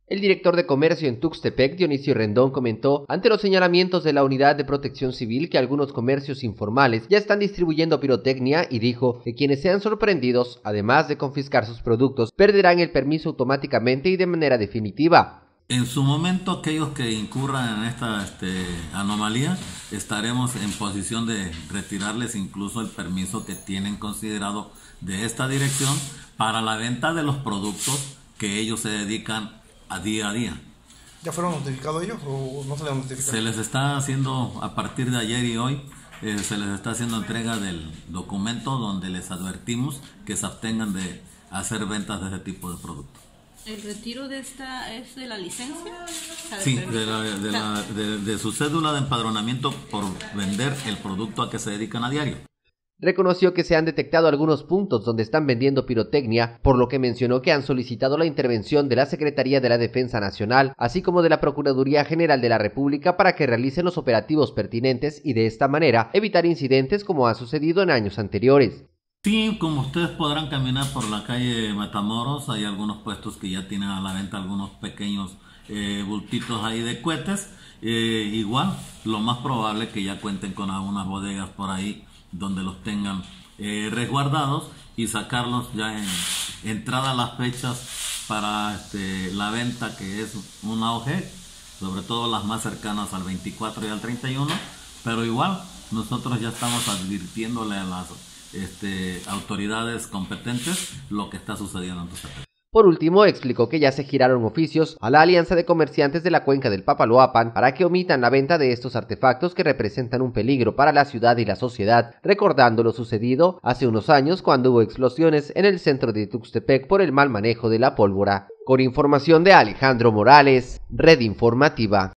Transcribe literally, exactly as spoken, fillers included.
El director de comercio en Tuxtepec, Dionisio Rendón, comentó ante los señalamientos de la Unidad de Protección Civil que algunos comercios informales ya están distribuyendo pirotecnia y dijo que quienes sean sorprendidos, además de confiscar sus productos, perderán el permiso automáticamente y de manera definitiva. En su momento, aquellos que incurran en esta este, anomalía, estaremos en posición de retirarles incluso el permiso que tienen considerado de esta dirección para la venta de los productos que ellos se dedican a día a día. ¿Ya fueron notificados ellos o no se les notificado? Se les está haciendo, a partir de ayer y hoy, eh, se les está haciendo entrega del documento donde les advertimos que se abstengan de hacer ventas de ese tipo de productos. ¿El retiro de esta es de la licencia? Sí, de, la, de, la, de, de su cédula de empadronamiento por vender el producto a que se dedican a diario. Reconoció que se han detectado algunos puntos donde están vendiendo pirotecnia, por lo que mencionó que han solicitado la intervención de la Secretaría de la Defensa Nacional, así como de la Procuraduría General de la República para que realicen los operativos pertinentes y de esta manera evitar incidentes como ha sucedido en años anteriores. Sí, como ustedes podrán caminar por la calle Matamoros, hay algunos puestos que ya tienen a la venta algunos pequeños eh, bultitos ahí de cohetes. Eh, igual, lo más probable es que ya cuenten con algunas bodegas por ahí donde los tengan eh, resguardados y sacarlos ya en entrada a las fechas para este, la venta, que es un auge, sobre todo las más cercanas al veinticuatro y al treinta y uno, pero igual nosotros ya estamos advirtiéndole a las este, autoridades competentes lo que está sucediendo en Tuxtepec. Por último, explicó que ya se giraron oficios a la Alianza de Comerciantes de la Cuenca del Papaloapan para que omitan la venta de estos artefactos que representan un peligro para la ciudad y la sociedad, recordando lo sucedido hace unos años cuando hubo explosiones en el centro de Tuxtepec por el mal manejo de la pólvora. Con información de Alejandro Morales, Red Informativa.